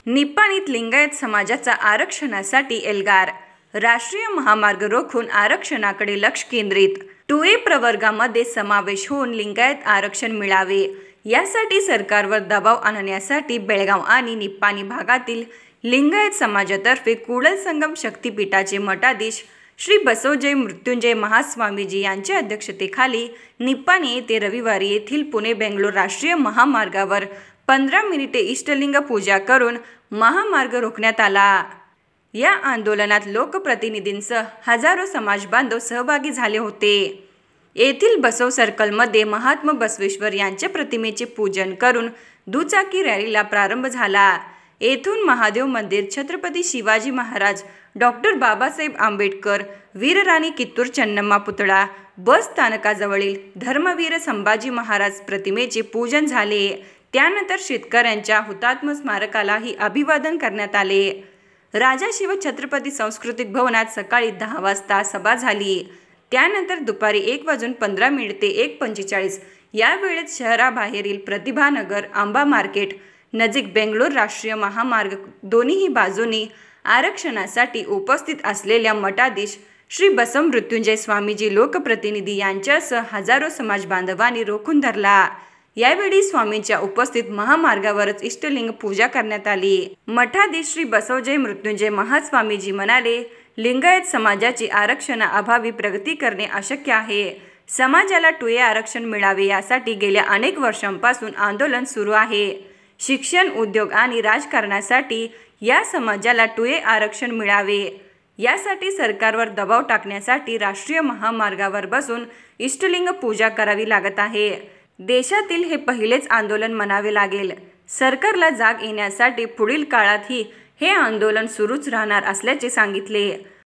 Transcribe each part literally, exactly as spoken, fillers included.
निपाणीत लिंगायत समाजाचा आरक्षणासाठी एल्गार. राष्ट्रीय महामार्ग रोखून आरक्षणाकडे लक्ष केंद्रित. टू ए प्रवर्गामध्ये समावेश होऊन लिंगायत आरक्षण मिळावे यासाठी सरकारवर दबाव आणण्यासाठी बेळगाव आणि निपाणी भागातील लिंगायत समाजातर्फे कुडल संगम शक्तीपीठाचे मठाधीश श्री बसवजय मृत्युंजय महास्वामीजी यांच्या अध्यक्षतेखाली निपाणी येथे रविवारी येथील पुणे बेंगलोर राष्ट्रीय महामार्गावर पंधरा मिनिटे इष्टलिंग पूजा करून महामार्ग रोखण्यात आला. या आंदोलनात लोकप्रतिनिधींसह हजारो समाज बांधव सहभागी झाले होते. येथील बसव सर्कलमध्ये महात्मा बसवेश्वर यांच्या प्रतिमेचे पूजन करून दुचाकी रॅलीला प्रारंभ झाला. येथून महादेव मंदिर, छत्रपती शिवाजी महाराज, डॉक्टर बाबासाहेब आंबेडकर, वीरराणी कित्तूर चन्नम्मा पुतळा, बस स्थानकाजवळील धर्मवीर संभाजी महाराज प्रतिमेचे पूजन झाले. त्यानंतर शेतकऱ्यांच्या हुतात्मा स्मारकालाही अभिवादन करण्यात आले. राजा शिव छत्रपती सांस्कृतिक भवनात सकाळी दहा वाजता सभा झाली. त्यानंतर दुपारी एक वाजून पंधरा मिनिटे एक पंचेचाळीस या वेळेत शहराबाहेरील प्रतिभानगर, आंबा मार्केट नजीक बेंगलोर राष्ट्रीय महामार्ग दोन्ही बाजूनी आरक्षणासाठी उपस्थित असलेल्या मठाधीश श्री बसव मृत्युंजय स्वामीजी लोकप्रतिनिधी यांच्यासह हजारो समाज बांधवांनी रोखून धरला. यावेळी स्वामींच्या उपस्थित महामार्गावरच इष्टलिंग पूजा करण्यात आली. मठाधीश श्री बसवजय मृत्युंजय महास्वामीजी म्हणाले, लिंगायत समाजाची आरक्षणाअभावी प्रगती करणे अशक्य आहे. समाजाला टू ए आरक्षण मिळावे यासाठी गेल्या अनेक वर्षांपासून आंदोलन सुरू आहे. शिक्षण, उद्योग आणि राजकारणासाठी या समाजाला टू ए आरक्षण मिळावे यासाठी सरकारवर दबाव टाकण्यासाठी राष्ट्रीय महामार्गावर बसून इष्टलिंग पूजा करावी लागत आहे. देशातील हे पहिलेच आंदोलन म्हणावे लागेल. सरकारला जाग येण्यासाठी पुढील काळातही हे आंदोलन सुरूच राहणार असल्याचे सांगितले.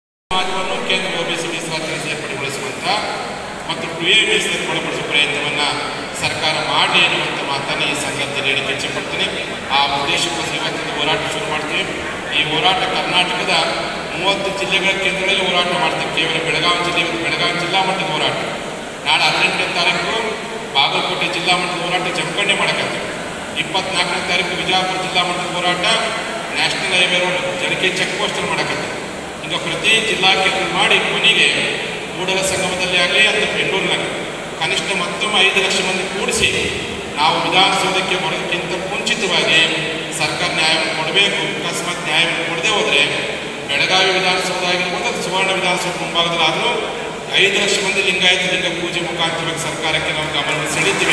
ಸರ್ಕಾರ ಮಾಡಲಿ ಅನ್ನುವಂಥ ಮಾತನ್ನು ಈ ಸಂದರ್ಭದಲ್ಲಿ ಹೇಳಿಕೆ ಇಚ್ಛೆಪಡ್ತೀನಿ. ಆ ಉದ್ದೇಶಕ್ಕೋಸ್ಕರ ಇವತ್ತಿನ ಹೋರಾಟ ಶುರು ಮಾಡ್ತೀವಿ. ಈ ಹೋರಾಟ ಕರ್ನಾಟಕದ ಮೂವತ್ತು ಜಿಲ್ಲೆಗಳ ಕೇಂದ್ರಗಳಲ್ಲಿ ಹೋರಾಟ ಮಾಡ್ತೀವಿ. ಕೇವಲ ಬೆಳಗಾವಿ ಜಿಲ್ಲೆ ಬೆಳಗಾವಿ ಜಿಲ್ಲಾ ಮಟ್ಟದ ಹೋರಾಟ. ನಾಳೆ ಹದಿನೆಂಟನೇ ತಾರೀಕು ಬಾಗಲಕೋಟೆ ಜಿಲ್ಲಾ ಮಟ್ಟದ ಹೋರಾಟ ಜಮಖಂಡಿ ಮಾಡಕತ್ತೀವಿ. ಇಪ್ಪತ್ನಾಲ್ಕನೇ ತಾರೀಕು ವಿಜಯಪುರ ಜಿಲ್ಲಾ ಮಟ್ಟದ ಹೋರಾಟ ನ್ಯಾಷನಲ್ ಹೈವೇ ರೋಡ್ ಜಡಕೆ ಚೆಕ್ ಪೋಸ್ಟಲ್ಲಿ ಮಾಡಕತ್ತೀವಿ. ಈಗ ಪ್ರತಿ ಜಿಲ್ಲಾ ಕೇಂದ್ರ ಮಾಡಿ ಕೊನೆಗೆ ಕೂಡಲ ಸಂಗಮದಲ್ಲಿ ಆಗಲಿ ಅಥವಾ ಬೆಂಗಳೂರಿನಾಗಲಿ ಕನಿಷ್ಠ ಮತ್ತೊಮ್ಮೆ ಐದು ಲಕ್ಷ ಮಂದಿ ಕೂಡಿಸಿ ನಾವು ವಿಧಾನಸೌಧಕ್ಕೆ ಬರೋದಕ್ಕಿಂತ ಮುಂಚಿತವಾಗಿ ಸರ್ಕಾರ ನ್ಯಾಯವನ್ನು ಕೊಡಬೇಕು. ಅಕಸ್ಮಾತ್ ನ್ಯಾಯವನ್ನು ಕೊಡದೆ ಹೋದರೆ ಬೆಳಗಾವಿ ವಿಧಾನಸೌಧ ಆಗಿರ್ಬೋದು, ಅದು ಸುವರ್ಣ ವಿಧಾನಸೌಧ ಮುಂಭಾಗದಲ್ಲಾದರೂ ಐದು ಲಕ್ಷ ಮಂದಿ ಲಿಂಗಾಯತ ಲಿಂಗ ಪೂಜೆ ಮುಖಾಂತರವಾಗಿ ಸರ್ಕಾರಕ್ಕೆ ನಾವು ಗಮನ ಸೆಳೀತೀವಿ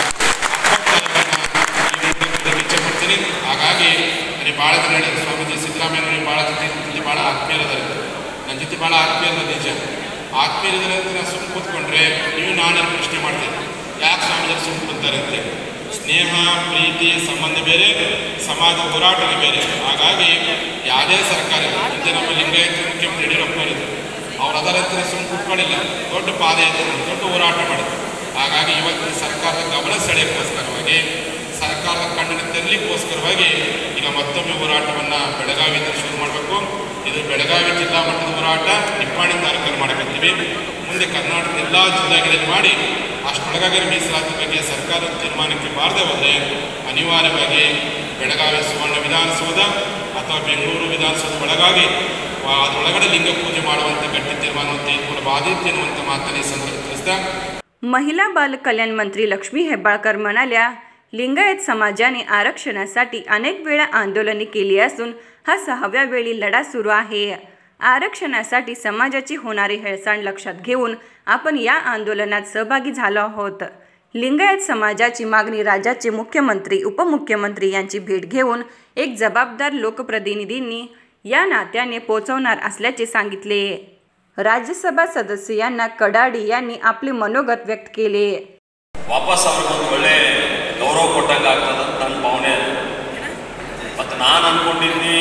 ಇಚ್ಛೆ ಪಡ್ತೀನಿ. ಹಾಗಾಗಿ ನನಗೆ ಭಾಳ ಜನ ಸ್ವಾಮೀಜಿ ಸಿದ್ದರಾಮಯ್ಯ ನನಗೆ ಭಾಳ ಜೊತೆ ಜೊತೆ ಭಾಳ ಆತ್ಮೀಯರದಾರೆ. ನನ್ನ ಜೊತೆ ಭಾಳ ಆತ್ಮೀಯರದ ನಿಜ ಆತ್ಮೀಯರಿದ್ದಾರೆ ಅಂತ ನಾನು ಸುಮ್ಮನೆ ಕೂತ್ಕೊಂಡ್ರೆ ನೀವು ನಾನೇ ಪ್ರಶ್ನೆ ಮಾಡ್ತೀನಿ, ಯಾಕೆ ಸ್ವಾಮೀಜರು ಸುಮ್ಮನೆ ಕೂತಾರೆ ಅಂತ. ಸ್ನೇಹ, ಪ್ರೀತಿ, ಸಂಬಂಧ ಬೇರೆ, ಸಮಾಜ ಹೋರಾಟನೇ ಬೇರೆ. ಹಾಗಾಗಿ ಯಾವುದೇ ಸರ್ಕಾರ ಹಿಂದೆ ನಮ್ಮ ಲಿಂಗಾಯತ ಮುಖ್ಯಮಂತ್ರಿ ಯಡಿಯೂರಪ್ಪನವರಿದ್ದರು, ಅವ್ರು ಅದರಂತೆ ಸುಮ್ಮನೆ ಕೂತ್ಕೊಳ್ಳಿಲ್ಲ, ದೊಡ್ಡ ಪಾದಯಾತ್ರೆ ದೊಡ್ಡ ಹೋರಾಟ ಮಾಡಿದ್ರು. ಹಾಗಾಗಿ ಇವತ್ತಿನ ಸರ್ಕಾರದ ಗಮನ ಸೆಳೆಯೋಕ್ಕೋಸ್ಕರವಾಗಿ, ಸರ್ಕಾರದ ಕಣ್ಣಿನ ತರಲಿಕ್ಕೋಸ್ಕರವಾಗಿ ಈಗ ಮತ್ತೊಮ್ಮೆ ಹೋರಾಟವನ್ನು ಬೆಳಗಾವಿಯಿಂದ ಶುರು ಮಾಡಬೇಕು. ಇದು ಬೆಳಗಾವಿ ಜಿಲ್ಲಾ ಮಟ್ಟದ ಹೋರಾಟ ನಿಪ್ಪಾಣಿ ತಾಲೂಕಲ್ಲಿ ಮಾಡಕತ್ತೀವಿ. ಮುಂದೆ ಕರ್ನಾಟಕದ ಎಲ್ಲ ಜಿಲ್ಲೆಗಳಲ್ಲಿ ಮಾಡಿ ಅಷ್ಟೊಳಗಾಗಿ ಮೀಸಲಾತಿ ಬಗ್ಗೆ ಸರ್ಕಾರದ ತೀರ್ಮಾನಕ್ಕೆ ಬಾರದೆ ಹೋದರೆ ಅನಿವಾರ್ಯವಾಗಿ ಬೆಳಗಾವಿ ಸುವರ್ಣ ವಿಧಾನಸೌಧ ಅಥವಾ ಬೆಂಗಳೂರು ವಿಧಾನಸೌಧ ಒಳಗಾಗಿ ಅದರೊಳಗಡೆ ಲಿಂಗ ಪೂಜೆ ಮಾಡುವಂಥ ಗಟ್ಟಿ ತೀರ್ಮಾನವನ್ನು ತೆಗೆದುಕೊಳ್ಳಬಾರದಿತ್ತು ಎನ್ನುವಂಥ ಮಾತನ್ನು ಈ ಸಂದರ್ಭ ತಿಳಿಸಿದ. महिला बाल कल्याण मंत्री लक्ष्मी हेब्बाळकर म्हणाल्या, लिंगायत समाजाने आरक्षणासाठी अनेक वेळा आंदोलने केली असून हा सहाव्या वेळी लढा सुरू आहे. आरक्षणासाठी समाजाची होणारी हेळसांड लक्षात घेऊन आपण या आंदोलनात सहभागी झालो आहोत. लिंगायत समाजाची मागणी राज्याचे मुख्यमंत्री, उपमुख्यमंत्री यांची भेट घेऊन एक जबाबदार लोकप्रतिनिधींनी या नात्याने पोहोचवणार असल्याचे सांगितले. राज्यसभा सदस्य यांना कडाडी यांनी आपले मनोगत व्यक्त केले. ವಾಪಸ್ ಅವ್ರಿಗೊಂದು ಒಳ್ಳೆ ಗೌರವ ಕೊಟ್ಟಂಗೆ ಆಗ್ತದೆ ಅಂತ ನನ್ನ ಭಾವನೆ. ಮತ್ತು ನಾನು ಅಂದ್ಕೊಂಡಿದ್ದೀನಿ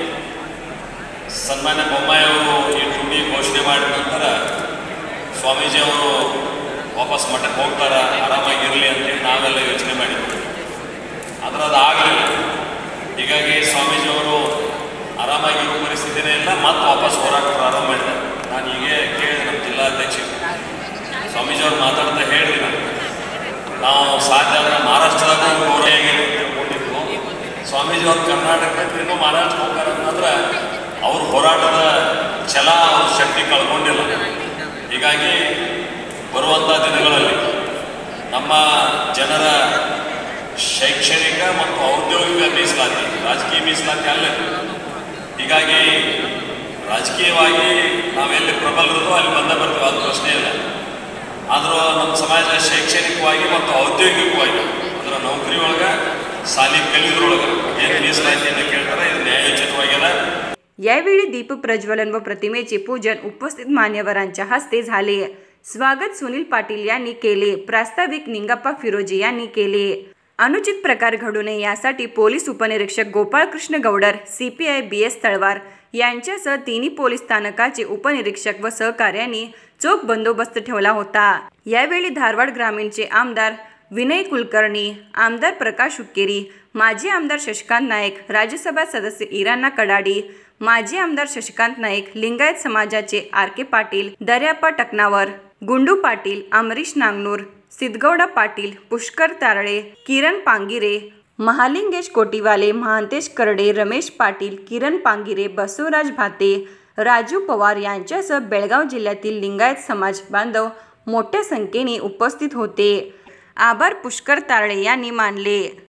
ಸನ್ಮಾನ್ಯ ಬೊಮ್ಮಾಯಿ ಅವರು ಈ ಡ್ಯೂಟಿ ಘೋಷಣೆ ಮಾಡಿದ ನಂತರ ಸ್ವಾಮೀಜಿ ಅವರು ವಾಪಸ್ ಮಠಕ್ಕೆ ಹೋಗ್ತಾರೆ, ಆರಾಮಾಗಿರಲಿ ಅಂತೇಳಿ ನಾವೆಲ್ಲ ಯೋಚನೆ ಮಾಡಿದ್ವಿ. ಆದರೆ ಅದು ಆಗಲಿಲ್ಲ. ಹೀಗಾಗಿ ಸ್ವಾಮೀಜಿ ಅವರು ಆರಾಮಾಗಿರೋ ಪರಿಸ್ಥಿತಿನೇ ಇಲ್ಲ, ಮತ್ತೆ ವಾಪಸ್ ಹೋರಾಟ ಪ್ರಾರಂಭ ಮಾಡಿದ್ದಾರೆ. ನಾನು ಹೀಗೆ ಕೇಳಿದೆ ನಮ್ಮ ಜಿಲ್ಲಾಧ್ಯಕ್ಷ ಸ್ವಾಮೀಜಿ ಅವ್ರು ಮಾತಾಡ್ತಾ ಹೇಳಿದ್ರು, ನಾವು ಸಾಧ್ಯ ಆದರೆ ಮಹಾರಾಷ್ಟ್ರದಾಗ ಗೌರವ ಸ್ವಾಮೀಜಿಯವರು ಕರ್ನಾಟಕಕ್ಕೆ ಇನ್ನೂ ಮಹಾರಾಷ್ಟ್ರ ಹೋಗ್ತಾರೆ ಅಂತಂದ್ರೆ ಅವ್ರ ಹೋರಾಟದ ಛಲ ಅವ್ರ ಶಕ್ತಿ ಕಳ್ಕೊಂಡಿಲ್ಲ. ಹೀಗಾಗಿ ಬರುವಂಥ ದಿನಗಳಲ್ಲಿ ನಮ್ಮ ಜನರ ಶೈಕ್ಷಣಿಕ ಮತ್ತು ಔದ್ಯೋಗಿಕ ಮೀಸಲಾತಿ, ರಾಜಕೀಯ ಮೀಸಲಾತಿ ಅಲ್ಲ. ಹೀಗಾಗಿ ರಾಜಕೀಯವಾಗಿ ನಾವೆಲ್ಲಿ ಪ್ರಬಲರದೋ ಅಲ್ಲಿ ಬಂದ ಬರ್ತೀವಿ, ಅದು ಪ್ರಶ್ನೆ ಇಲ್ಲ. ಆದರೂ ನಮ್ಮ ಸಮಾಜ ಶೈಕ್ಷಣಿಕವಾಗಿ ಮತ್ತು ಔದ್ಯೋಗಿಕವಾಗಿ ಅದರ ನೌಕರಿ ಒಳಗೆ ಸಾಲಿ ಕಲಿಯೋದ್ರೊಳಗೆ ಏನು ಮೀಸಲಾತಿಯನ್ನು ಕೇಳ್ತಾರೆ ಇದು न्यायोचितವಾಗ್ಯದ. यावेळी दीप प्रज्वलन व प्रतिमेचे पूजन उपस्थित मान्यवरांच्या हस्ते झाले. स्वागत सुनील पाटील यांनी केले. प्रास्ताविक निंगप्पा फिरोजी यांनी केले. अनुचित प्रकार घडू नये यासाठी पोलीस उपनिरीक्षक Gopalkrishna Goudar, CPI B S Talwar यांच्यासह तिन्ही पोलीस स्थानकाचे उपनिरीक्षक व सहकार्यांनी चोख बंदोबस्त ठेवला होता. यावेळी धारवाड ग्रामीणचे आमदार विनय कुलकर्णी, आमदार प्रकाश हुक्केरी, माजी आमदार शशिकांत नाईक, राज्यसभा सदस्य इराणा कडाडी, माजी आमदार शशिकांत नाईक, लिंगायत समाजाचे आर के पाटील, दर्याप्पा टकनावर, गुंडू पाटील, अमरीश नांगनूर, सिद्धगौडा पाटील, पुष्कर तारळे, किरण पांगिरे, महालिंगेश कोटीवाले, महांतेश करडे, रमेश पाटील, किरण पांगिरे, बसवराज भाते, राजू पवार यांच्यासह बेळगाव जिल्ह्यातील लिंगायत समाज बांधव मोठ्या संख्येने उपस्थित होते. आभार पुष्कर तारळे यांनी मानले.